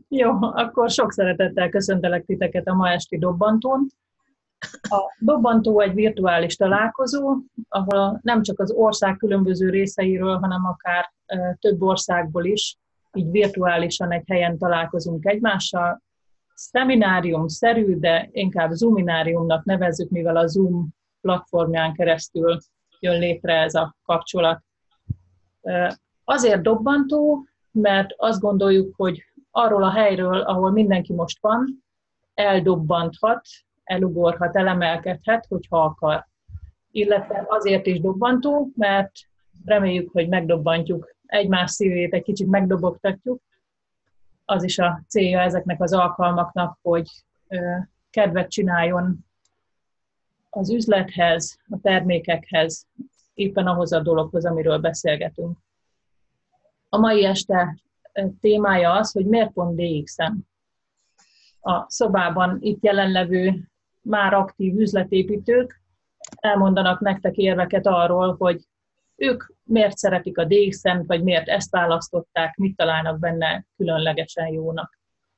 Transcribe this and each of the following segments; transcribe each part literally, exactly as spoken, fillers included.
Jó, akkor sok szeretettel köszöntelek titeket a ma esti Dobbantón. A Dobbantó egy virtuális találkozó, ahol nem csak az ország különböző részeiről, hanem akár több országból is, így virtuálisan egy helyen találkozunk egymással. Szeminárium-szerű, de inkább zoomináriumnak nevezzük, mivel a Zoom platformján keresztül jön létre ez a kapcsolat. Azért Dobbantó, mert azt gondoljuk, hogy arról a helyről, ahol mindenki most van, eldobbanthat, elugorhat, elemelkedhet, hogyha akar. Illetve azért is dobbantó, mert reméljük, hogy megdobbantjuk egymás szívét, egy kicsit megdobogtatjuk. Az is a célja ezeknek az alkalmaknak, hogy kedvet csináljon az üzlethez, a termékekhez, éppen ahhoz a dologhoz, amiről beszélgetünk. A mai este témája az, hogy miért pont dé iksz em. A szobában itt jelenlevő, már aktív üzletépítők elmondanak nektek érveket arról, hogy ők miért szeretik a dé iksz em-t, vagy miért ezt választották, mit találnak benne különlegesen jónak.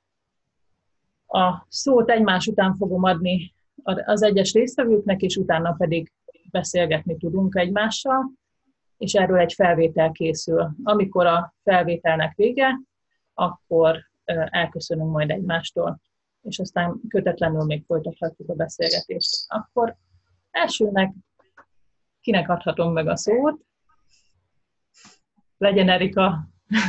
A szót egymás után fogom adni az egyes résztvevőknek, és utána pedig beszélgetni tudunk egymással, és erről egy felvétel készül. Amikor a felvételnek vége, akkor elköszönünk majd egymástól, és aztán kötetlenül még folytathatjuk a beszélgetést. Akkor elsőnek kinek adhatom meg a szót? Legyen Erika.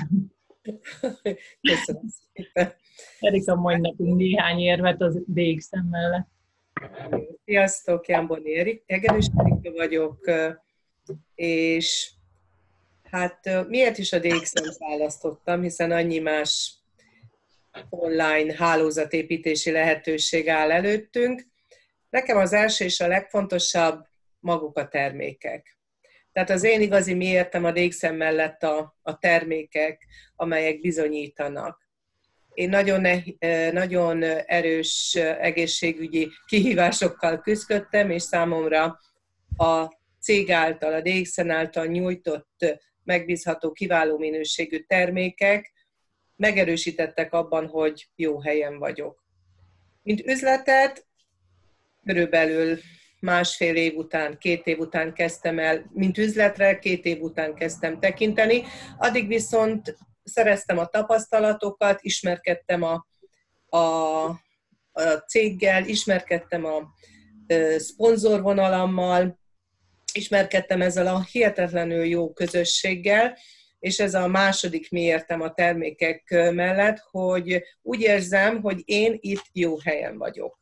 Köszönöm szépen. Erika, mondj nekünk néhány érvet az dé iksz em mellett. Sziasztok, Jámboni Egerős Erika vagyok, és hát miért is a dé iksz em-t választottam, hiszen annyi más online hálózatépítési lehetőség áll előttünk. Nekem az első és a legfontosabb maguk a termékek. Tehát az én igazi miértem a dé iksz em mellett a, a termékek, amelyek bizonyítanak. Én nagyon, nagyon erős egészségügyi kihívásokkal küzdöttem, és számomra a cég által, a dé iksz em által nyújtott megbízható, kiváló minőségű termékek megerősítettek abban, hogy jó helyen vagyok. Mint üzletet körülbelül másfél év után, két év után kezdtem el, mint üzletre két év után kezdtem tekinteni, addig viszont szereztem a tapasztalatokat, ismerkedtem a, a, a céggel, ismerkedtem a, a szponzorvonalammal, ismerkedtem ezzel a hihetetlenül jó közösséggel, és ez a második miértem a termékek mellett, hogy úgy érzem, hogy én itt jó helyen vagyok.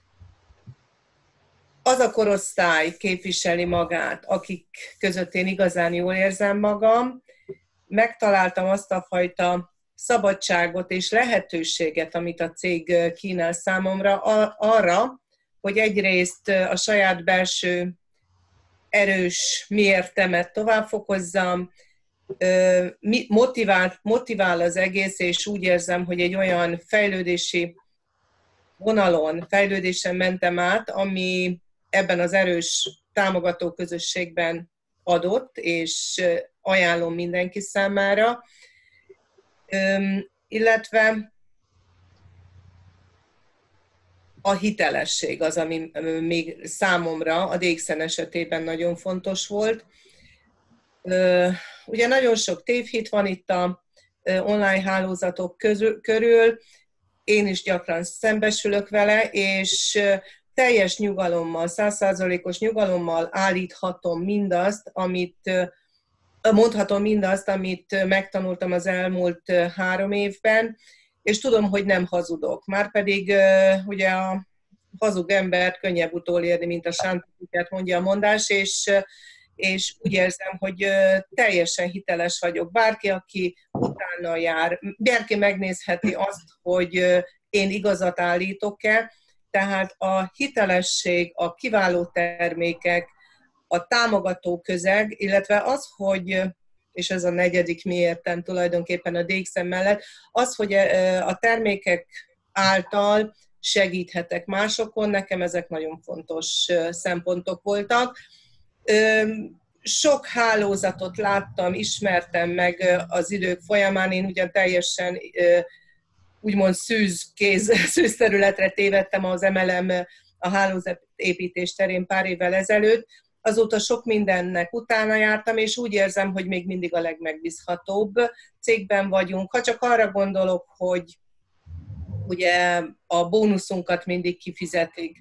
Az a korosztály képviseli magát, akik között én igazán jól érzem magam, megtaláltam azt a fajta szabadságot és lehetőséget, amit a cég kínál számomra arra, hogy egyrészt a saját belső erős miértemet továbbfokozzam, motivál, motivál az egész, és úgy érzem, hogy egy olyan fejlődési vonalon, fejlődésen mentem át, ami ebben az erős támogató közösségben adott, és ajánlom mindenki számára, illetve a hitelesség az, ami még számomra a dé iksz em esetében nagyon fontos volt. Ugye nagyon sok tévhit van itt a online hálózatok körül, én is gyakran szembesülök vele, és teljes nyugalommal, száz százalékos nyugalommal állíthatom mindazt, amit, mondhatom mindazt, amit megtanultam az elmúlt három évben, és tudom, hogy nem hazudok. Márpedig ugye a hazug embert könnyebb utolérni, mint a sántikát, mondja a mondás, és, és úgy érzem, hogy teljesen hiteles vagyok. Bárki, aki utána jár, bárki megnézheti azt, hogy én igazat állítok-e, tehát a hitelesség, a kiváló termékek, a támogató közeg, illetve az, hogy, és ez a negyedik miértem tulajdonképpen a dé iksz em mellett, az, hogy a termékek által segíthetek másokon, nekem ezek nagyon fontos szempontok voltak. Sok hálózatot láttam, ismertem meg az idők folyamán, én ugyan teljesen úgymond szűz kéz, szűz területre tévedtem az em el em a hálózatépítés terén pár évvel ezelőtt. Azóta sok mindennek utána jártam, és úgy érzem, hogy még mindig a legmegbízhatóbb cégben vagyunk. Ha csak arra gondolok, hogy ugye a bónuszunkat mindig kifizetik,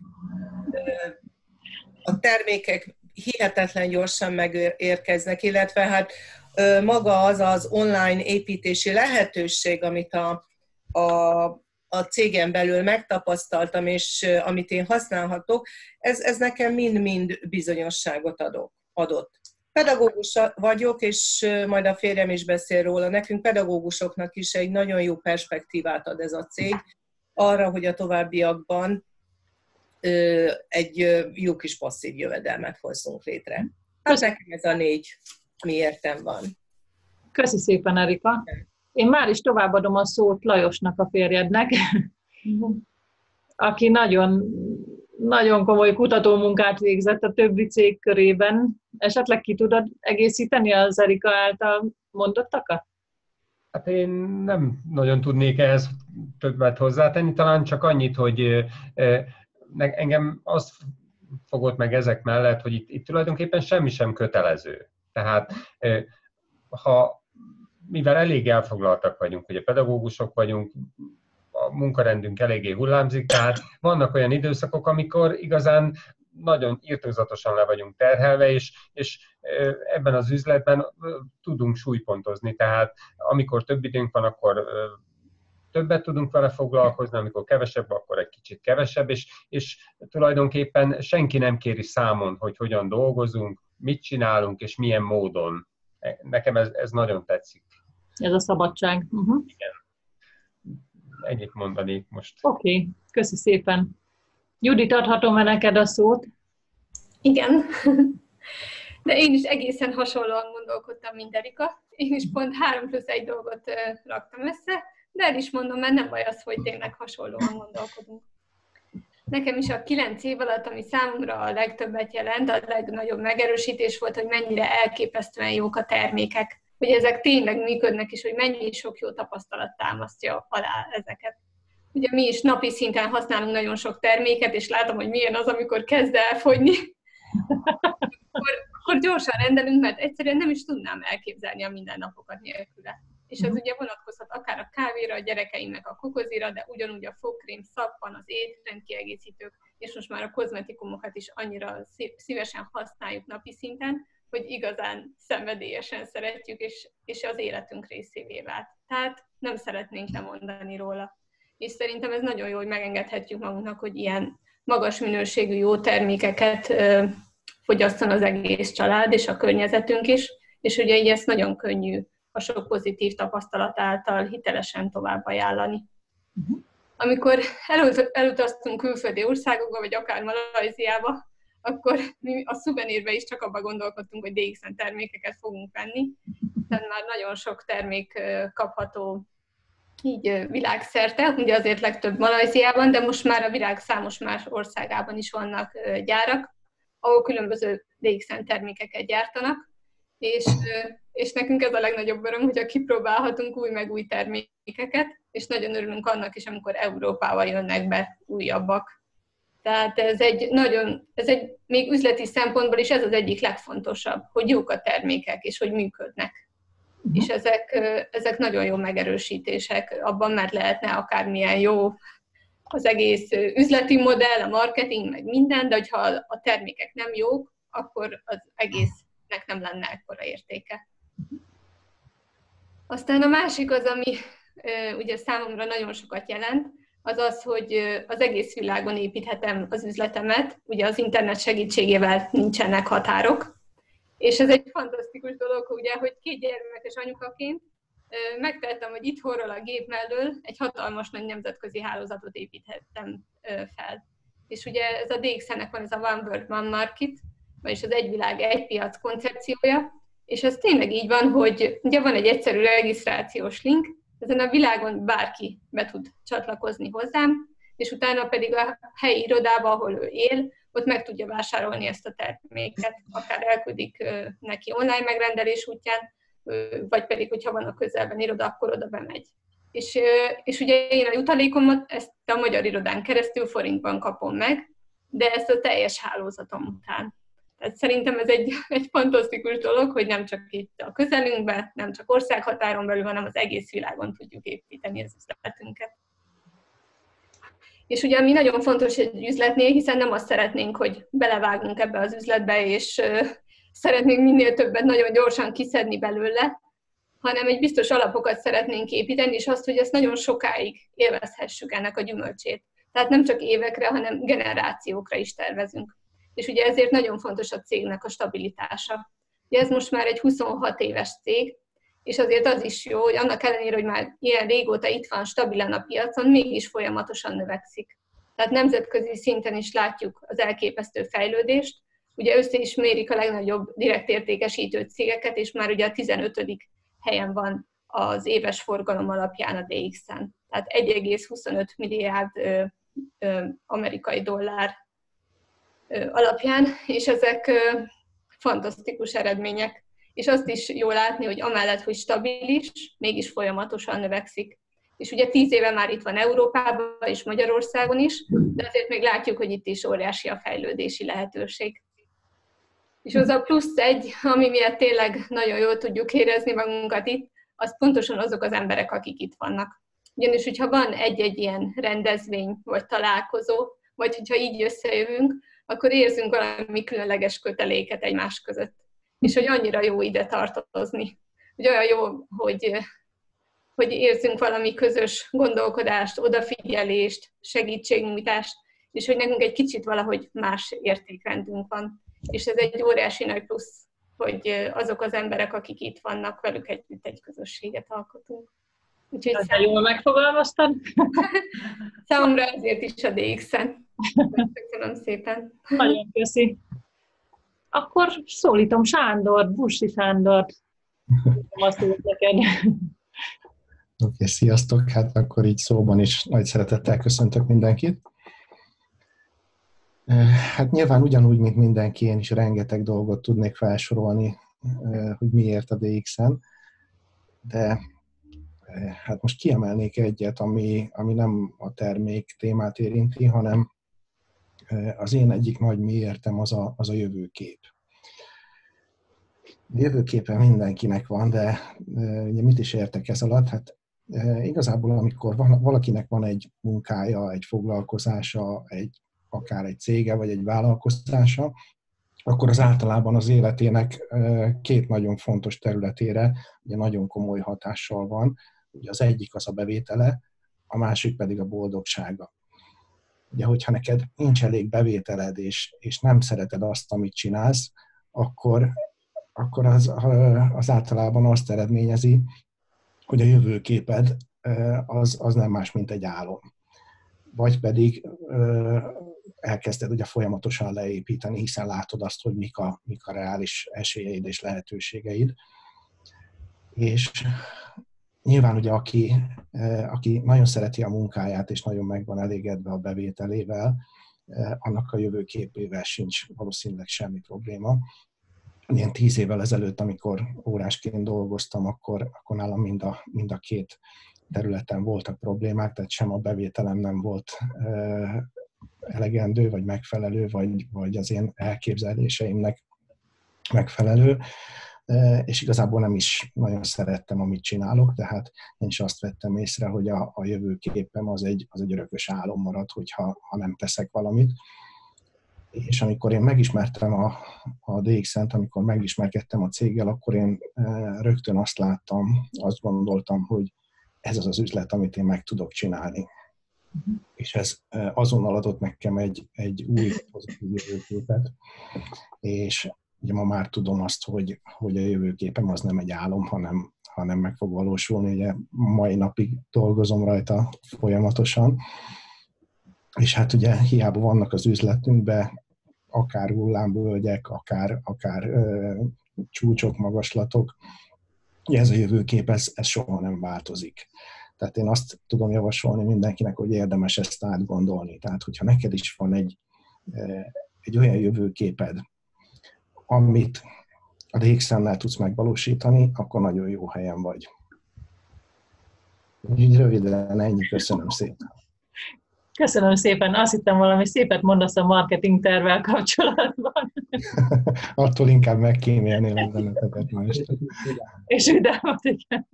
a termékek hihetetlen gyorsan megérkeznek, illetve hát maga az az online építési lehetőség, amit a, a, a cégen belül megtapasztaltam, és amit én használhatok, ez, ez nekem mind-mind bizonyosságot adok, adott. Pedagógus vagyok, és majd a férjem is beszél róla. Nekünk pedagógusoknak is egy nagyon jó perspektívát ad ez a cég arra, hogy a továbbiakban egy jó kis passzív jövedelmet hozzunk létre. Hát nekem ez a négy miértem van. Köszi szépen, Erika. Én már is továbbadom a szót Lajosnak, a férjednek, aki nagyon, nagyon komoly kutatómunkát végzett a többi cég körében. Esetleg ki tudod egészíteni az Erika által mondottakat? Hát én nem nagyon tudnék ehhez többet hozzátenni, talán csak annyit, hogy engem azt fogott meg ezek mellett, hogy itt, itt tulajdonképpen semmi sem kötelező. Tehát ha, mivel elég elfoglaltak vagyunk, hogy a pedagógusok vagyunk, a munkarendünk eléggé hullámzik, tehát vannak olyan időszakok, amikor igazán nagyon irtózatosan le vagyunk terhelve, és, és ebben az üzletben tudunk súlypontozni. Tehát amikor több időnk van, akkor többet tudunk vele foglalkozni, amikor kevesebb, akkor egy kicsit kevesebb, és, és tulajdonképpen senki nem kéri számon, hogy hogyan dolgozunk, mit csinálunk, és milyen módon. Nekem ez, ez nagyon tetszik. Ez a szabadság. Uh-huh. Igen. Ennyit mondanék most. Oké, okay. Köszi szépen. Judit, adhatom-e neked a szót? Igen. De én is egészen hasonlóan gondolkodtam, mint Erika. Én is pont három plusz egy dolgot raktam össze, de el is mondom, mert nem baj az, hogy tényleg hasonlóan gondolkodunk. Nekem is a kilenc év alatt, ami számomra a legtöbbet jelent, a legnagyobb megerősítés volt, hogy mennyire elképesztően jók a termékek, hogy ezek tényleg működnek, és hogy mennyi sok jó tapasztalat támasztja alá ezeket. Ugye mi is napi szinten használunk nagyon sok terméket, és látom, hogy milyen az, amikor kezd elfogyni. akkor, akkor gyorsan rendelünk, mert egyszerűen nem is tudnám elképzelni a mindennapokat nélküle. És ez ugye vonatkozhat akár a kávéra, a gyerekeimnek a kokozira, de ugyanúgy a fogkrém, szappan, az étrendkiegészítők, és most már a kozmetikumokat is annyira szívesen használjuk napi szinten, hogy igazán szenvedélyesen szeretjük, és, és az életünk részévé vált. Tehát nem szeretnénk lemondani róla. És szerintem ez nagyon jó, hogy megengedhetjük magunknak, hogy ilyen magas minőségű jó termékeket ö, fogyasszon az egész család, és a környezetünk is, és ugye így ezt nagyon könnyű a sok pozitív tapasztalat által hitelesen tovább ajánlani. Uh-huh. Amikor elutaztunk külföldi országokba, vagy akár Malajziába, akkor mi a szuvenírbe is csak abban gondolkodtunk, hogy dé iksz en termékeket fogunk venni. Tehát már nagyon sok termék kapható így világszerte, ugye azért legtöbb Malajziában, de most már a világ számos más országában is vannak gyárak, ahol különböző dé iksz en termékeket gyártanak, és, és nekünk ez a legnagyobb öröm, hogyha kipróbálhatunk új meg új termékeket, és nagyon örülünk annak is, amikor Európába jönnek be újabbak. Tehát ez egy nagyon, ez egy még üzleti szempontból is ez az egyik legfontosabb, hogy jók a termékek, és hogy működnek. Uh-huh. És ezek, ezek nagyon jó megerősítések, abban már lehetne akármilyen jó az egész üzleti modell, a marketing, meg minden, de hogyha a termékek nem jók, akkor az egésznek nem lenne ekkora értéke. Aztán a másik az, ami ugye számomra nagyon sokat jelent, az az, hogy az egész világon építhetem az üzletemet, ugye az internet segítségével nincsenek határok, és ez egy fantasztikus dolog, ugye, hogy két gyermekes anyukaként megtehettem, hogy itthonról a gép mellől egy hatalmas nagy nemzetközi hálózatot építhettem fel. És ugye ez a dé iksz en-nek van ez a One World, One Market, vagyis az egy világ, egy piac koncepciója, és ez tényleg így van, hogy ugye van egy egyszerű regisztrációs link, ezen a világon bárki be tud csatlakozni hozzám, és utána pedig a helyi irodába, ahol ő él, ott meg tudja vásárolni ezt a terméket, akár elküldik neki online megrendelés útján, vagy pedig, hogyha van a közelben iroda, akkor oda bemegy. És, és ugye én a jutalékomat ezt a magyar irodán keresztül forintban kapom meg, de ezt a teljes hálózatom után. Tehát szerintem ez egy, egy fantasztikus dolog, hogy nem csak itt a közelünkben, nem csak országhatáron belül, hanem az egész világon tudjuk építeni az üzletünket. És ugye ami nagyon fontos egy üzletnél, hiszen nem azt szeretnénk, hogy belevágunk ebbe az üzletbe, és uh, szeretnénk minél többet nagyon gyorsan kiszedni belőle, hanem egy biztos alapokat szeretnénk építeni, és azt, hogy ezt nagyon sokáig élvezhessük ennek a gyümölcsét. Tehát nem csak évekre, hanem generációkra is tervezünk. És ugye ezért nagyon fontos a cégnek a stabilitása. Ugye ez most már egy huszonhat éves cég, és azért az is jó, hogy annak ellenére, hogy már ilyen régóta itt van stabilan a piacon, mégis folyamatosan növekszik. Tehát nemzetközi szinten is látjuk az elképesztő fejlődést. Ugye össze is mérik a legnagyobb direkt értékesítő cégeket, és már ugye a tizenötödik helyen van az éves forgalom alapján a dé iksz-en. Tehát egy egész huszonöt milliárd ö, ö, amerikai dollár ö, alapján, és ezek ö, fantasztikus eredmények. És azt is jó látni, hogy amellett, hogy stabilis, mégis folyamatosan növekszik. És ugye tíz éve már itt van Európában és Magyarországon is, de azért még látjuk, hogy itt is óriási a fejlődési lehetőség. És az a plusz egy, ami miatt tényleg nagyon jól tudjuk érezni magunkat itt, az pontosan azok az emberek, akik itt vannak. Ugyanis, hogyha van egy-egy ilyen rendezvény, vagy találkozó, vagy hogyha így összejövünk, akkor érzünk valami különleges köteléket egymás között. És hogy annyira jó ide tartozni. Hogy olyan jó, hogy, hogy érzünk valami közös gondolkodást, odafigyelést, segítségnyújtást, és hogy nekünk egy kicsit valahogy más értékrendünk van. És ez egy óriási nagy plusz, hogy azok az emberek, akik itt vannak, velük együtt egy közösséget alkotunk. Úgyhogy szám... jól megfogalmaztad. Számomra ezért is a dé iksz-en. Köszönöm szépen. Nagyon köszi. Akkor szólítom Sándort, Bussi Sándort. Azt tudok neked. Oké, okay, sziasztok! Hát akkor így szóban is nagy szeretettel köszöntök mindenkit. Hát nyilván ugyanúgy, mint mindenki, én is rengeteg dolgot tudnék felsorolni, hogy miért a dé iksz-en, de hát most kiemelnék egyet, ami, ami nem a termék témát érinti, hanem az én egyik nagy miértem az a, az a jövőkép. A jövőképe mindenkinek van, de ugye mit is értek ez alatt? Hát igazából amikor valakinek van egy munkája, egy foglalkozása, egy akár egy cége, vagy egy vállalkozása, akkor az általában az életének két nagyon fontos területére ugye nagyon komoly hatással van. Ugye az egyik az a bevétele, a másik pedig a boldogsága. Ugye, hogyha neked nincs elég bevételed, és, és nem szereted azt, amit csinálsz, akkor, akkor az, az általában azt eredményezi, hogy a jövőképed az, az nem más, mint egy álom. Vagy pedig elkezded ugye folyamatosan leépíteni, hiszen látod azt, hogy mik a, mik a reális esélyeid és lehetőségeid. És nyilván ugye aki, aki nagyon szereti a munkáját, és nagyon meg van elégedve a bevételével, annak a jövőképével sincs valószínűleg semmi probléma. Én tíz évvel ezelőtt, amikor órásként dolgoztam, akkor, akkor nálam mind a, mind a két területen voltak problémák, tehát sem a bevételem nem volt elegendő, vagy megfelelő, vagy, vagy az én elképzeléseimnek megfelelő, és igazából nem is nagyon szerettem, amit csinálok, tehát én is azt vettem észre, hogy a, a jövőképem az egy, az egy örökös álom marad, hogyha ha nem teszek valamit. És amikor én megismertem a, a dé iksz-ent, amikor megismerkedtem a céggel, akkor én rögtön azt láttam, azt gondoltam, hogy ez az az üzlet, amit én meg tudok csinálni. Uh-huh. És ez azonnal adott nekem egy, egy új pozitív jövőképet, és ugye ma már tudom azt, hogy, hogy a jövőképem az nem egy álom, hanem, hanem meg fog valósulni. Ugye mai napig dolgozom rajta folyamatosan, és hát ugye hiába vannak az üzletünkben akár hullámvölgyek, akár, akár ö, csúcsok, magaslatok, ugye ez a jövőkép, ez, ez soha nem változik. Tehát én azt tudom javasolni mindenkinek, hogy érdemes ezt átgondolni. Tehát, hogyha neked is van egy, egy olyan jövőképed, amit a dé iksz-ennel tudsz megvalósítani, akkor nagyon jó helyen vagy. Így röviden, ennyi, köszönöm szépen. Köszönöm szépen. Azt hittem, valami szépet mondasz a marketing tervvel kapcsolatban. Attól inkább megkímélném a benneteket ma este. És vidámat, igen.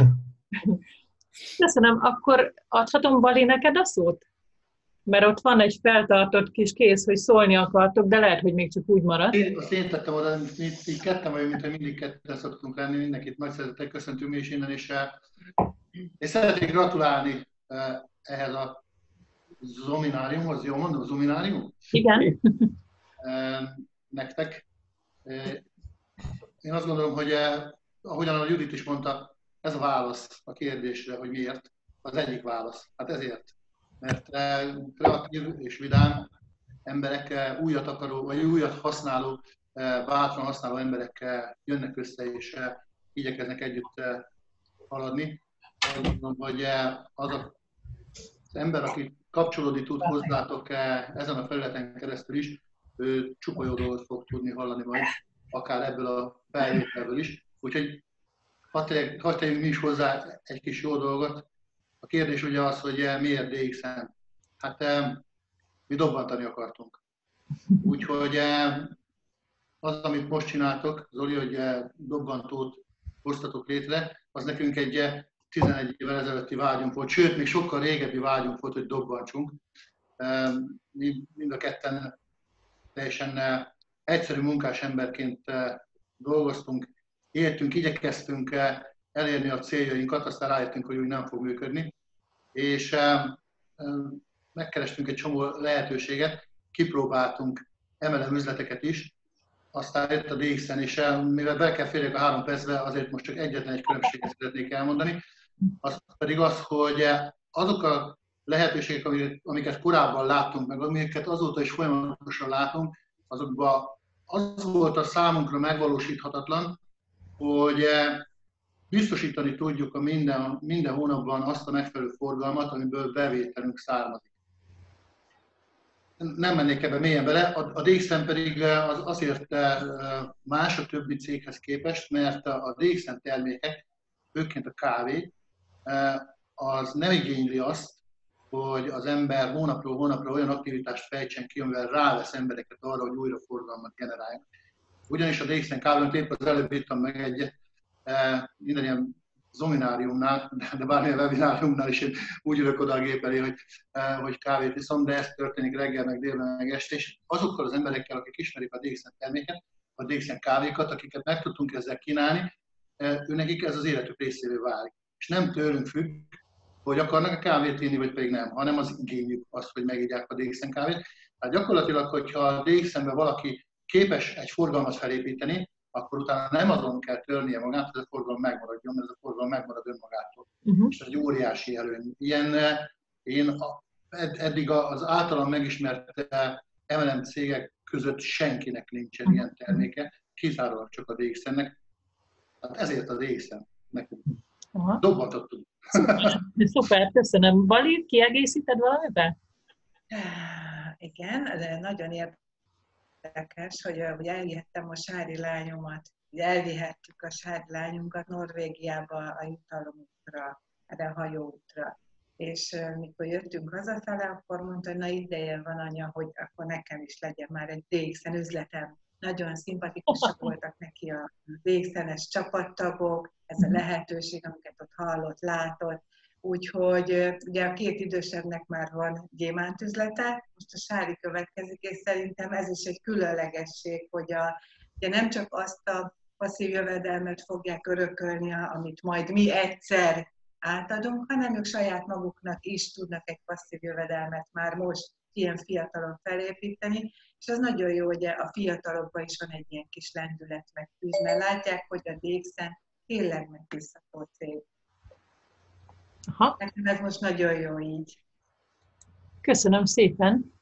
Köszönöm. Akkor adhatom, Bali, neked a szót? Mert ott van egy feltartott kis kész, hogy szólni akartok, de lehet, hogy még csak úgy marad. Én, azt én tettem oda, így, így ketten vagyunk, mint hogy mindig ketten szoktunk lenni, mindenkit nagy szeretettel köszöntünk mi is innen, és, és szeretnék gratulálni ehhez a zomináriumhoz, jól mondom, zominárium? Igen. Nektek. Én azt gondolom, hogy ahogyan a Judit is mondta, ez a válasz a kérdésre, hogy miért, az egyik válasz. Hát ezért. Mert kreatív és vidám emberek, újat akaró, vagy újat használó, bátran használó emberek jönnek össze és igyekeznek együtt haladni. Azt gondolom, hogy az a, az ember, aki kapcsolódni tud hozzátok ezen a felületen keresztül is, ő csupa jó dolgot fog tudni hallani majd, akár ebből a felvételből is. Úgyhogy hadd tegyünk mi is hozzá egy kis jó dolgot. A kérdés ugye az, hogy miért dé iksz-en? Hát mi dobbantani akartunk. Úgyhogy az, amit most csináltok, Zoli, hogy dobbantót hoztatok létre, az nekünk egy tizenegy évvel ezelőtti vágyunk volt, sőt, még sokkal régebbi vágyunk volt, hogy dobbantsunk. Mi mind a ketten teljesen egyszerű munkás emberként dolgoztunk, éltünk, igyekeztünk elérni a céljainkat, aztán rájöttünk, hogy úgy nem fog működni. És megkerestünk egy csomó lehetőséget, kipróbáltunk em el em üzleteket is, aztán jött a dé iksz-en is, mivel be kell férjek a három percbe, azért most csak egyetlen egy különbséget szeretnék elmondani, az pedig az, hogy azok a lehetőségek, amiket korábban láttunk, meg amiket azóta is folyamatosan látunk, azokban az volt a számunkra megvalósíthatatlan, hogy biztosítani tudjuk a minden, minden hónapban azt a megfelelő forgalmat, amiből bevételünk származik. Nem mennék ebbe mélyen bele, a dé iksz-en pedig az azért más a többi céghez képest, mert a dé iksz-en termékek, főként a kávé, az nem igényli azt, hogy az ember hónapról hónapra olyan aktivitást fejtsen ki, amivel rávesz embereket arra, hogy újra forgalmat generáljon. Ugyanis a dé iksz-en kávénál épp az előbb írtam meg egy minden ilyen zomináriumnál, de bármilyen webináriumnál is én úgy ülök oda a gép elé, hogy, hogy kávét iszom, de ez történik reggel, meg délben, meg este, és azokkal az emberekkel, akik ismerik a dé iksz-en terméket, a dé iksz-en kávékat, akiket meg tudtunk ezzel kínálni, őnekik ez az életük részévé válik. És nem tőlünk függ, hogy akarnak a kávét inni, vagy pedig nem, hanem az igényük az, hogy megígyák a dé iksz-en kávét. Tehát gyakorlatilag, hogyha a dé iksz-enben valaki képes egy forgalmat felépíteni, akkor utána nem azon kell törnie magát, hogy ez a forgalom megmaradjon, mert ez a forgalom megmarad önmagától. Uh-huh. És ez egy óriási előny. Ilyen, én a, eddig az általam megismert em el em cégek között senkinek nincsen uh-huh. ilyen terméke, kizárólag csak a dé iksz-ennek. Hát ezért a dé iksz-en nekünk. Uh-huh. Dobbantottunk. Szuper. Szuper, köszönöm. Bali, kiegészíted valamivel? Igen, de nagyon érdekes. Érdekes, hogy, hogy elvihettem a sári lányomat, elvihettük a sári lányunkat Norvégiába a jutalomútra, erre a hajóútra. És uh, mikor jöttünk hazafele, akkor mondta, hogy na ideje van, anya, hogy akkor nekem is legyen már egy dé iksz-en üzletem. Nagyon szimpatikusak voltak neki a dé iksz-enes csapattagok, ez a lehetőség, amiket ott hallott, látott. Úgyhogy ugye a két idősebbnek már van gyémántüzlete, most a Sári következik, és szerintem ez is egy különlegesség, hogy a, ugye nem csak azt a passzív jövedelmet fogják örökölni, amit majd mi egyszer átadunk, hanem ők saját maguknak is tudnak egy passzív jövedelmet már most ilyen fiatalon felépíteni, és az nagyon jó, hogy a fiatalokban is van egy ilyen kis lendület meg tűz, mert látják, hogy a dé iksz-en tényleg megbízható cég. Aha. Nekem ez most nagyon jó így. Köszönöm szépen.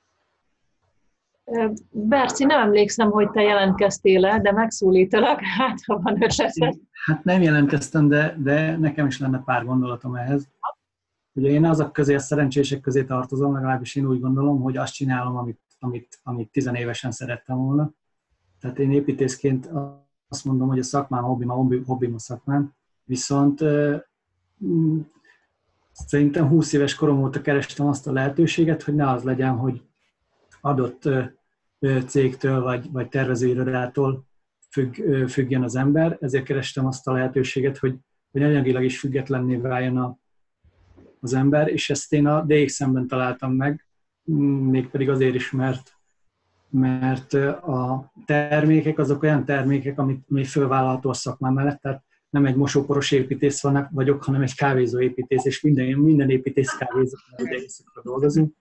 Berci, nem emlékszem, hogy te jelentkeztél-e, de megszólítalak, hát ha van ötleted. Hát nem jelentkeztem, de, de nekem is lenne pár gondolatom ehhez. Ugye én azok közé, a szerencsések közé tartozom, legalábbis én úgy gondolom, hogy azt csinálom, amit, amit, amit tizenévesen szerettem volna. Tehát én építészként azt mondom, hogy a szakmám, a hobbim, a hobbim a szakmám, viszont szerintem húsz éves korom óta kerestem azt a lehetőséget, hogy ne az legyen, hogy adott cégtől vagy, vagy tervezőirodától függ, függjen az ember, ezért kerestem azt a lehetőséget, hogy, hogy anyagilag is függetlenné váljon a, az ember, és ezt én a dé iksz en-ben találtam meg, mégpedig azért is, mert, mert a termékek azok olyan termékek, amit mi fölvállalható a szakmám mellett, tehát nem egy mosóporos építész vannak, vagyok, hanem egy kávézóépítész, és minden, minden építész kávézó, ide éjszakra dolgozunk.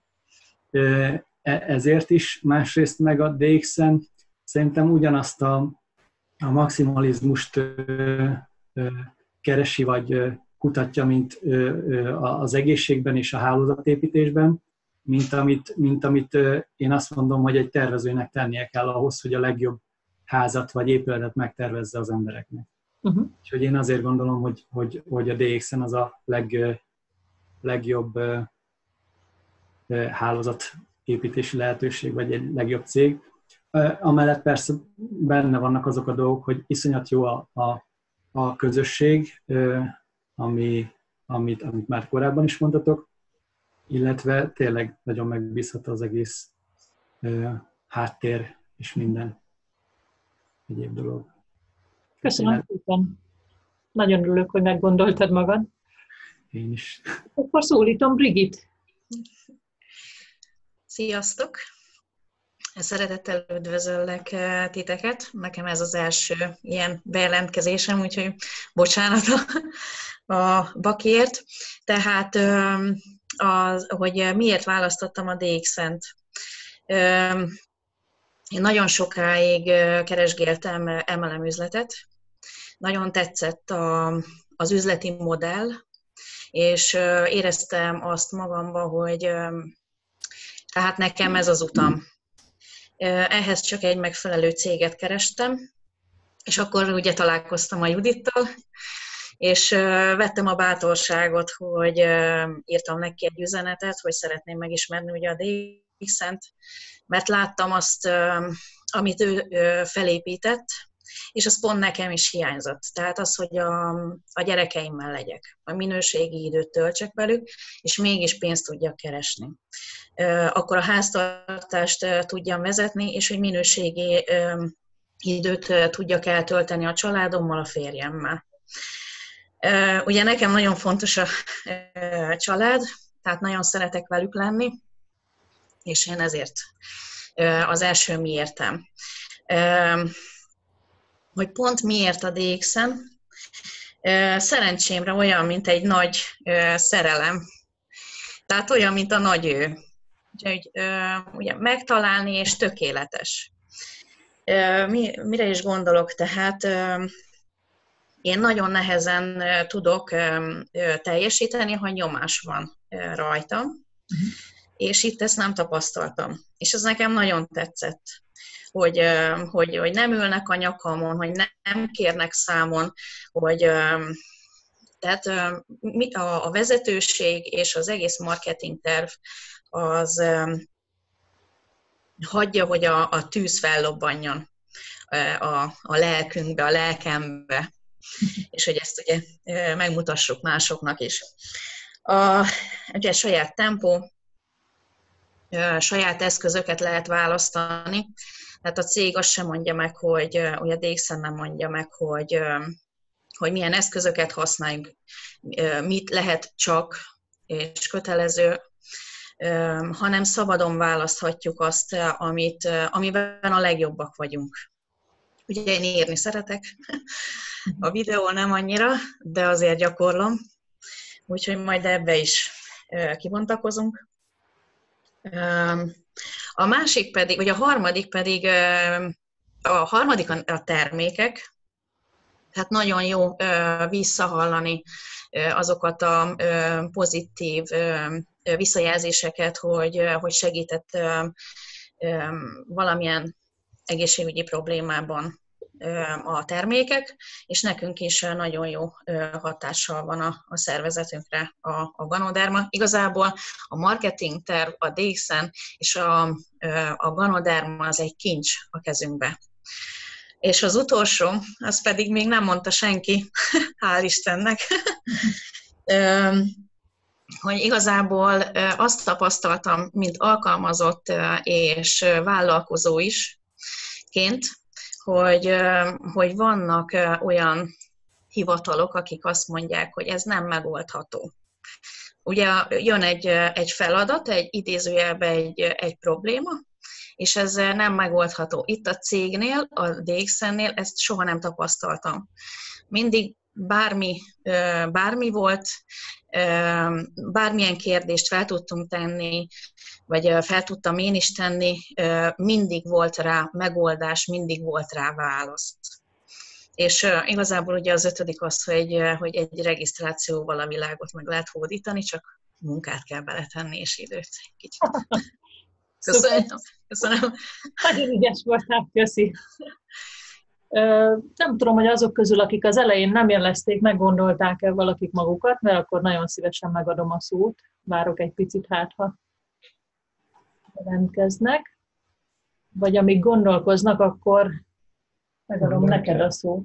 Ezért is, másrészt meg a dé iksz en szerintem ugyanazt a, a maximalizmust keresi, vagy kutatja, mint az egészségben és a hálózatépítésben, mint amit, mint amit én azt mondom, hogy egy tervezőnek tennie kell ahhoz, hogy a legjobb házat vagy épületet megtervezze az embereknek. Uh-huh. Úgyhogy én azért gondolom, hogy, hogy, hogy a dé iksz en az a leg, legjobb hálózatépítési lehetőség, vagy egy legjobb cég. Amellett persze benne vannak azok a dolgok, hogy iszonyat jó a, a, a közösség, ami, amit, amit már korábban is mondtatok, illetve tényleg nagyon megbízható az egész háttér és minden egyéb dolog. Köszönöm szépen. Nagyon örülök, hogy meggondoltad magad. Én is. Akkor szólítom Brigit. Sziasztok! Szeretettel üdvözöllek titeket. Nekem ez az első ilyen bejelentkezésem, úgyhogy bocsánat a, a bakért. Tehát, az, hogy miért választottam a dé iksz en-t. Én nagyon sokáig keresgéltem em el em üzletet. Nagyon tetszett a, az üzleti modell, és éreztem azt magamba, hogy tehát nekem ez az utam. Ehhez csak egy megfelelő céget kerestem, és akkor ugye találkoztam a Judittal, és vettem a bátorságot, hogy írtam neki egy üzenetet, hogy szeretném megismerni ugye a dé iksz en-t, mert láttam azt, amit ő felépített, és az pont nekem is hiányzott. Tehát az, hogy a, a gyerekeimmel legyek, a minőségi időt töltsek velük, és mégis pénzt tudjak keresni. Akkor a háztartást tudjam vezetni, és hogy minőségi időt tudjak eltölteni a családommal, a férjemmel. Ugye nekem nagyon fontos a család, tehát nagyon szeretek velük lenni, és én ezért az első miértem. Hogy pont miért a dé iksz en? Szerencsémre olyan, mint egy nagy szerelem. Tehát olyan, mint a nagy ő. Úgyhogy ugye, megtalálni és tökéletes. Mi, mire is gondolok? Tehát én nagyon nehezen tudok teljesíteni, ha nyomás van rajtam, uh-huh. és itt ezt nem tapasztaltam. És ez nekem nagyon tetszett. Hogy, hogy, hogy nem ülnek a nyakamon, hogy nem kérnek számon, hogy tehát a, a vezetőség és az egész marketing terv az hagyja, hogy a, a tűz fellobbanjon a, a lelkünkbe, a lelkembe, és hogy ezt ugye megmutassuk másoknak is. A, ugye saját tempó, saját eszközöket lehet választani. Tehát a cég azt sem mondja meg, hogy, hogy a dé iksz en nem mondja meg, hogy, hogy milyen eszközöket használjunk, mit lehet csak és kötelező, hanem szabadon választhatjuk azt, amit, amiben a legjobbak vagyunk. Ugye én írni szeretek, a videó nem annyira, de azért gyakorlom, úgyhogy majd ebbe is kibontakozunk. A másik pedig, vagy a harmadik pedig, a harmadik a termékek, tehát nagyon jó visszahallani azokat a pozitív visszajelzéseket, hogy, hogy segített valamilyen egészségügyi problémában a termékek, és nekünk is nagyon jó hatással van a, a szervezetünkre a, a Ganoderma. Igazából a marketing terv, a dé iksz en és a, a Ganoderma az egy kincs a kezünkbe. És az utolsó, az pedig még nem mondta senki, hál' Istennek. hogy igazából azt tapasztaltam, mint alkalmazott és vállalkozó is, ként, hogy, hogy vannak olyan hivatalok, akik azt mondják, hogy ez nem megoldható. Ugye jön egy, egy feladat, egy idézőjelben egy, egy probléma, és ez nem megoldható. Itt a cégnél, a dé iksz en-nél ezt soha nem tapasztaltam. Mindig bármi, bármi volt, bármilyen kérdést fel tudtunk tenni, vagy fel tudtam én is tenni, mindig volt rá megoldás, mindig volt rá válasz. És igazából ugye az ötödik az, hogy, hogy egy regisztrációval a világot meg lehet hódítani, csak munkát kell beletenni, és időt kicsit. Köszönöm. Köszönöm. Nagyon ügyes voltál, köszi. Nem tudom, hogy azok közül, akik az elején nem jelezték, meggondolták-e valakik magukat, mert akkor nagyon szívesen megadom a szót. Várok egy picit, hát ha jelentkeznek. Vagy amíg gondolkoznak, akkor megadom nem neked kell. A szót.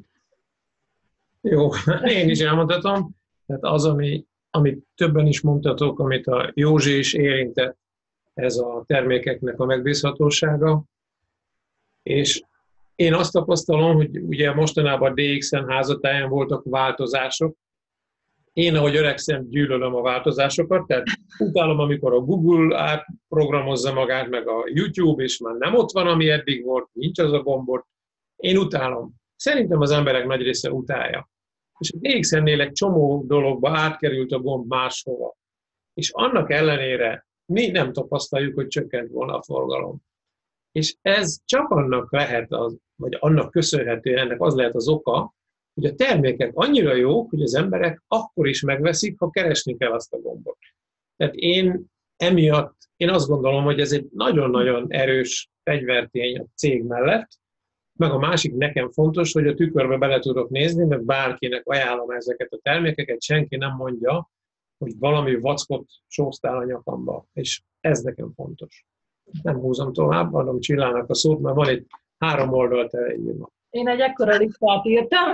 Jó, én is elmondhatom. Tehát az, ami, amit többen is mondtatok, amit a Józsi is érintett, ez a termékeknek a megbízhatósága. És én azt tapasztalom, hogy ugye mostanában a dé iksz en házatáján voltak változások. Én, ahogy öregszem, gyűlölöm a változásokat, tehát utálom, amikor a Google átprogramozza magát, meg a YouTube, és már nem ott van, ami eddig volt, nincs az a gombot. Én utálom. Szerintem az emberek nagy része utálja. És a dé iksz en-nél egy csomó dologba átkerült a gomb máshova. És annak ellenére mi nem tapasztaljuk, hogy csökkent volna a forgalom. És ez csak annak lehet, az, vagy annak köszönhető, ennek az lehet az oka, hogy a termékek annyira jók, hogy az emberek akkor is megveszik, ha keresni kell azt a gombot. Tehát én emiatt, én azt gondolom, hogy ez egy nagyon-nagyon erős fegyvertény a cég mellett, meg a másik nekem fontos, hogy a tükörbe bele tudok nézni, mert bárkinek ajánlom ezeket a termékeket, senki nem mondja, hogy valami vackot sóztál a nyakamba. És ez nekem fontos. Nem húzom tovább, adom Csillának a szót, mert van egy három oldalt elejében. Én egy ekkora listát írtam,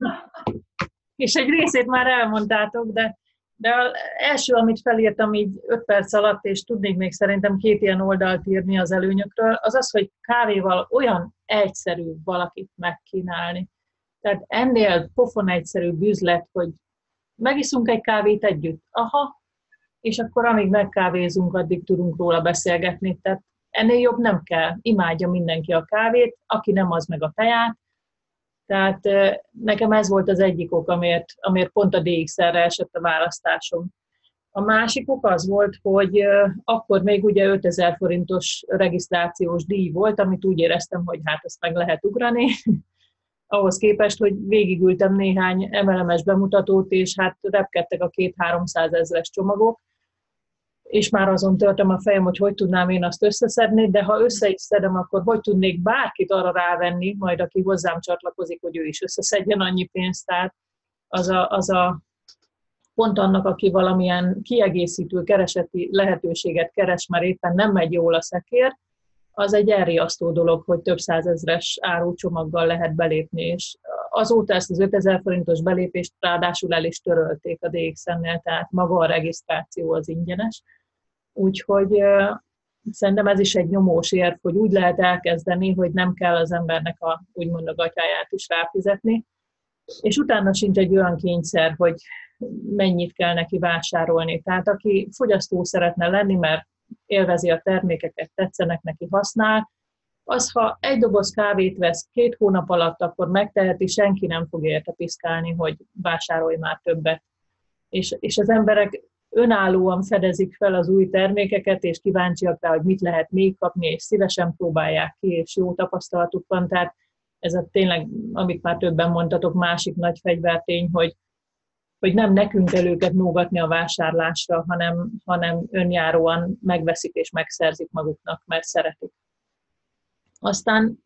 és egy részét már elmondtátok, de, de az első, amit felírtam így öt perc alatt, és tudnék még szerintem két ilyen oldalt írni az előnyökről, az az, hogy kávéval olyan egyszerű valakit megkínálni. Tehát ennél pofon egyszerűbb üzlet, hogy megiszunk egy kávét együtt. Aha, és akkor amíg megkávézunk, addig tudunk róla beszélgetni. Tehát ennél jobb nem kell. Imádja mindenki a kávét, aki nem, az meg a teját. Tehát nekem ez volt az egyik ok, amiért, amiért pont a dé iksz en-re esett a választásom. A másik ok az volt, hogy akkor még ugye ötezer forintos regisztrációs díj volt, amit úgy éreztem, hogy hát ezt meg lehet ugrani. Ahhoz képest, hogy végigültem néhány em el em-es bemutatót, és hát repkedtek a két-háromszázezres csomagok, és már azon törtem a fejem, hogy hogy tudnám én azt összeszedni, de ha össze is szedem, akkor hogy tudnék bárkit arra rávenni, majd aki hozzám csatlakozik, hogy ő is összeszedjen annyi pénzt, tehát az a, az a pont annak, aki valamilyen kiegészítő kereseti lehetőséget keres, mert éppen nem megy jól a szekér, az egy elriasztó dolog, hogy több százezres árucsomaggal lehet belépni, és azóta ezt az ötezer forintos belépést ráadásul el is törölték a dé iksz en-nél, tehát maga a regisztráció az ingyenes. Úgyhogy uh, szerintem ez is egy nyomós érv, hogy úgy lehet elkezdeni, hogy nem kell az embernek a, úgymond a gatyáját is ráfizetni, és utána sincs egy olyan kényszer, hogy mennyit kell neki vásárolni. Tehát aki fogyasztó szeretne lenni, mert élvezi a termékeket, tetszenek neki, használ, az, ha egy doboz kávét vesz két hónap alatt, akkor megteheti, senki nem fog érte piszkálni, hogy vásárolj már többet. És, és az emberek önállóan fedezik fel az új termékeket, és kíváncsiak rá, hogy mit lehet még kapni, és szívesen próbálják ki, és jó tapasztalatuk van. Tehát ez a tényleg, amit már többen mondtatok, másik nagy fegyvertény, hogy hogy nem nekünk kell őket nógatni a vásárlásra, hanem, hanem önjáróan megveszik és megszerzik maguknak, mert szeretik. Aztán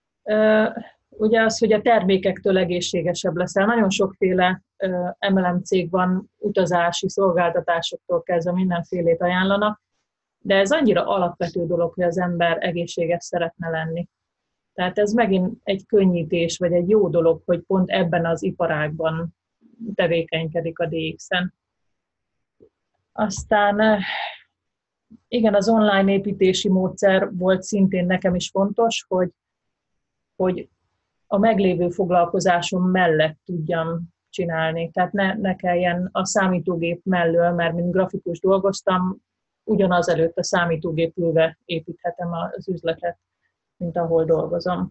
ugye az, hogy a termékektől egészségesebb leszel. Nagyon sokféle em el em cég van, utazási szolgáltatásoktól kezdve mindenfélét ajánlanak, de ez annyira alapvető dolog, hogy az ember egészséges szeretne lenni. Tehát ez megint egy könnyítés, vagy egy jó dolog, hogy pont ebben az iparágban tevékenykedik a dé iksz en. Aztán igen, az online építési módszer volt szintén nekem is fontos, hogy, hogy a meglévő foglalkozásom mellett tudjam csinálni. Tehát ne, ne kelljen a számítógép mellől, mert mint grafikus dolgoztam, ugyanaz előtt a számítógép ülve építhetem az üzletet, mint ahol dolgozom.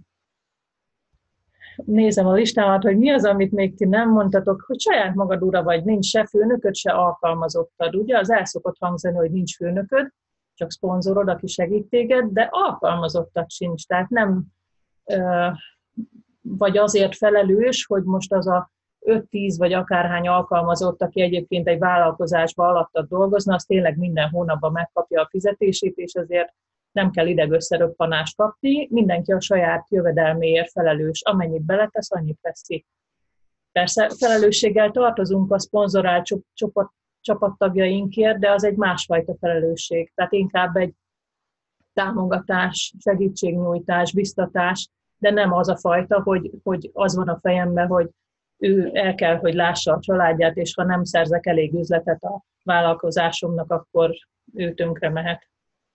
Nézem a listámat, hogy mi az, amit még ti nem mondtatok, hogy saját magad ura vagy, nincs se főnököd, se alkalmazottad. Ugye az el szokott hangzani, hogy nincs főnököd, csak szponzorod, aki segít téged, de alkalmazottad sincs. Tehát nem ö, vagy azért felelős, hogy most az a öt-tíz vagy akárhány alkalmazott, aki egyébként egy vállalkozásban alattad dolgozna, az tényleg minden hónapban megkapja a fizetését, és azért nem kell idegösszeröppanást kapni, mindenki a saját jövedelméért felelős, amennyit beletesz, annyit veszi. Persze felelősséggel tartozunk a szponzorált csapat, csapattagjainkért, de az egy másfajta felelősség. Tehát inkább egy támogatás, segítségnyújtás, biztatás, de nem az a fajta, hogy, hogy az van a fejemben, hogy ő el kell, hogy lássa a családját, és ha nem szerzek elég üzletet a vállalkozásomnak, akkor ő tönkre mehet.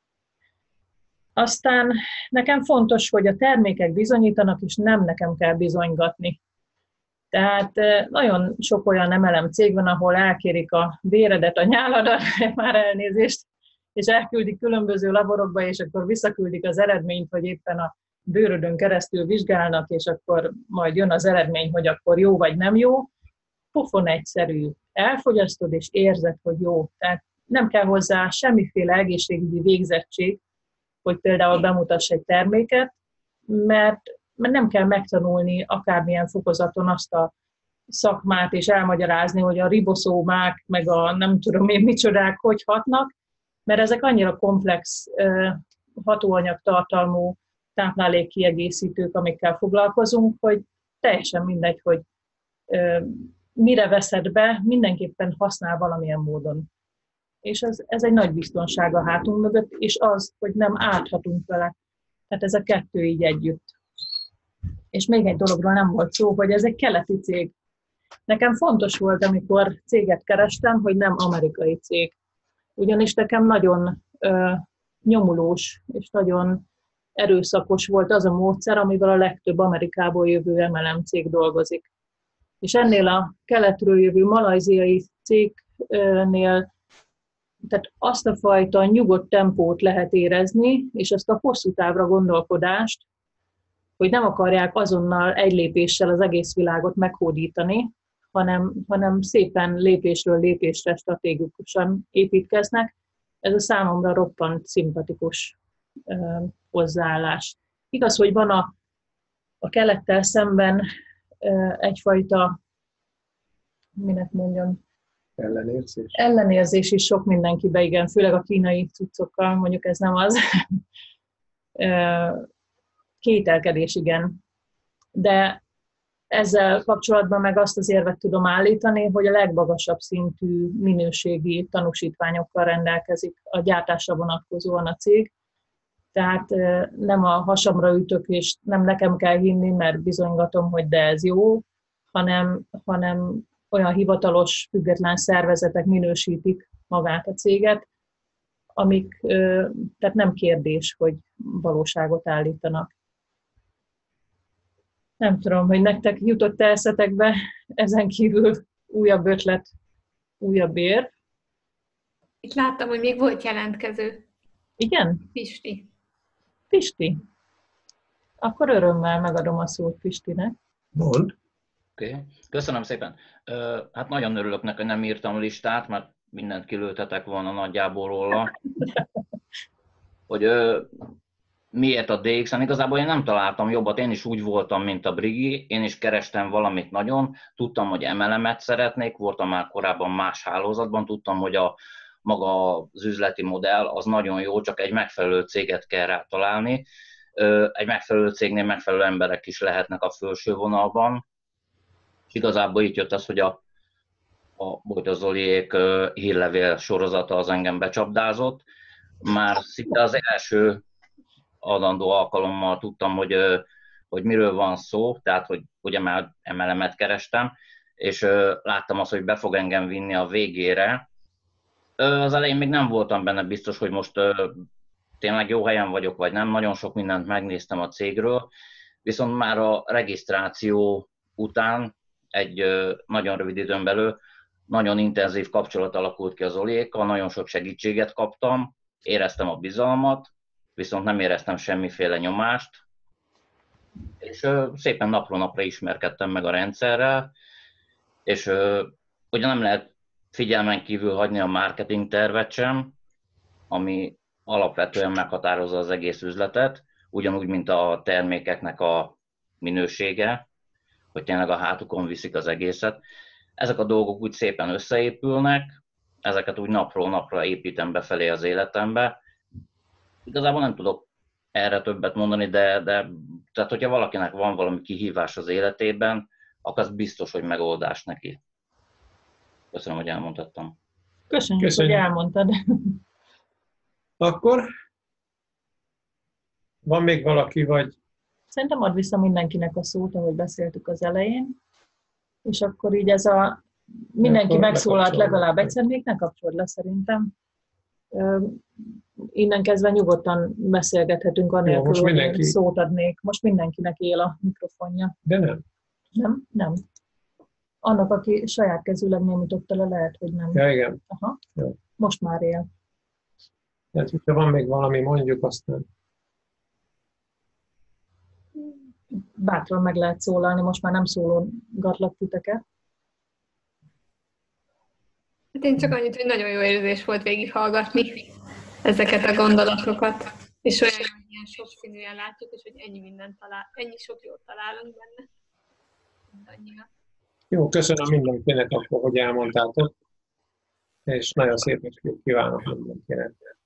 Aztán nekem fontos, hogy a termékek bizonyítanak, és nem nekem kell bizonygatni. Tehát nagyon sok olyan em el em cég van, ahol elkérik a véredet, a nyáladat, már elnézést, és elküldik különböző laborokba, és akkor visszaküldik az eredményt, hogy éppen a bőrödön keresztül vizsgálnak, és akkor majd jön az eredmény, hogy akkor jó vagy nem jó. Pofon egyszerű. Elfogyasztod, és érzed, hogy jó. Tehát nem kell hozzá semmiféle egészségügyi végzettség, hogy például bemutass egy terméket, mert, mert nem kell megtanulni akármilyen fokozaton azt a szakmát, és elmagyarázni, hogy a riboszómák, meg a nem tudom én micsodák hogy hatnak, mert ezek annyira komplex hatóanyagtartalmú táplálékkiegészítők, amikkel foglalkozunk, hogy teljesen mindegy, hogy mire veszed be, mindenképpen használ valamilyen módon. És ez, ez egy nagy biztonság a hátunk mögött, és az, hogy nem áthatunk vele. Tehát ez a kettő így együtt. És még egy dologról nem volt szó, hogy ez egy keleti cég. Nekem fontos volt, amikor céget kerestem, hogy nem amerikai cég. Ugyanis nekem nagyon ö, nyomulós és nagyon erőszakos volt az a módszer, amivel a legtöbb Amerikából jövő em el em cég dolgozik. És ennél a keletről jövő malajziai cégnél tehát azt a fajta nyugodt tempót lehet érezni, és azt a hosszú távra gondolkodást, hogy nem akarják azonnal egy lépéssel az egész világot meghódítani, hanem, hanem szépen lépésről lépésre stratégikusan építkeznek. Ez a számomra roppant szimpatikus uh, hozzáállás. Igaz, hogy van a, a kelettel szemben uh, egyfajta, minek mondjam, ellenérzés. Ellenérzés is sok mindenkibe, igen, főleg a kínai cuccokkal, mondjuk ez nem az. Kételkedés, igen. De ezzel kapcsolatban meg azt az érvet tudom állítani, hogy a legmagasabb szintű minőségi tanúsítványokkal rendelkezik a gyártásra vonatkozóan a cég. Tehát nem a hasamra ütök, és nem nekem kell hinni, mert bizonygatom, hogy de ez jó, hanem, hanem olyan hivatalos, független szervezetek minősítik magát a céget, amik, tehát nem kérdés, hogy valóságot állítanak. Nem tudom, hogy nektek jutott eszetekbe ezen kívül újabb ötlet, újabb érv. Itt láttam, hogy még volt jelentkező. Igen? Pisti. Pisti. Akkor örömmel megadom a szót Pistinek. Mond. Oké, okay. Köszönöm szépen. Hát nagyon örülök neki, hogy nem írtam listát, mert mindent kilőtetek volna nagyjából róla. Hogy miért a dé iksz-en? Igazából én nem találtam jobbat, én is úgy voltam, mint a Brigi, én is kerestem valamit nagyon, tudtam, hogy em el em-et szeretnék, voltam már korábban más hálózatban, tudtam, hogy a maga az üzleti modell az nagyon jó, csak egy megfelelő céget kell rá találni. Egy megfelelő cégnél megfelelő emberek is lehetnek a felső vonalban. És igazából itt jött az, hogy a, a Bojta Zoliék hírlevél sorozata az engem becsapdázott. Már szinte az első adandó alkalommal tudtam, hogy, hogy miről van szó, tehát hogy ugye már em el em-et kerestem, és láttam azt, hogy be fog engem vinni a végére, Az elején még nem voltam benne biztos, hogy most tényleg jó helyen vagyok, vagy nem. Nagyon sok mindent megnéztem a cégről, viszont már a regisztráció után egy nagyon rövid időn belül nagyon intenzív kapcsolat alakult ki az Zoliékkal, nagyon sok segítséget kaptam, éreztem a bizalmat, viszont nem éreztem semmiféle nyomást, és szépen napról napra ismerkedtem meg a rendszerrel, és ugye nem lehet figyelmen kívül hagyni a marketing tervet sem, ami alapvetően meghatározza az egész üzletet, ugyanúgy, mint a termékeknek a minősége, hogy tényleg a hátukon viszik az egészet. Ezek a dolgok úgy szépen összeépülnek, ezeket úgy napról napra építem befelé az életembe. Igazából nem tudok erre többet mondani, de, de tehát, hogyha valakinek van valami kihívás az életében, akkor az biztos, hogy megoldás neki. Köszönöm, hogy elmondhattam. Köszönjük, Köszönjük. hogy elmondtad. Akkor van még valaki, vagy Szerintem ad vissza mindenkinek a szót, ahogy beszéltük az elején, és akkor így ez a mindenki Akkor megszólalt lekapcsolom. legalább egyszer, még ne kapcsolod le szerintem. Ö, Innen kezdve nyugodtan beszélgethetünk anélkül, most hogy mindenki- szót adnék. Most mindenkinek él a mikrofonja. de nem. Nem? Nem. Annak, aki saját kezűleg némította le, lehet, hogy nem. Ja, igen. Aha. Jó. Most már él. Tehát, hogyha van még valami, mondjuk aztán. Bátran meg lehet szólalni, most már nem szólógatlak titeket. Hát én csak annyit, hogy nagyon jó érzés volt végighallgatni ezeket a gondolatokat, és olyan, hogy ilyen sokszínűen látjuk, és hogy ennyi mindent talál, ennyi sok jót találunk benne. Mindannyian. Jó, köszönöm mindenkinek akkor, hogy elmondtátok, és nagyon szép estét kívánok mindenkinek.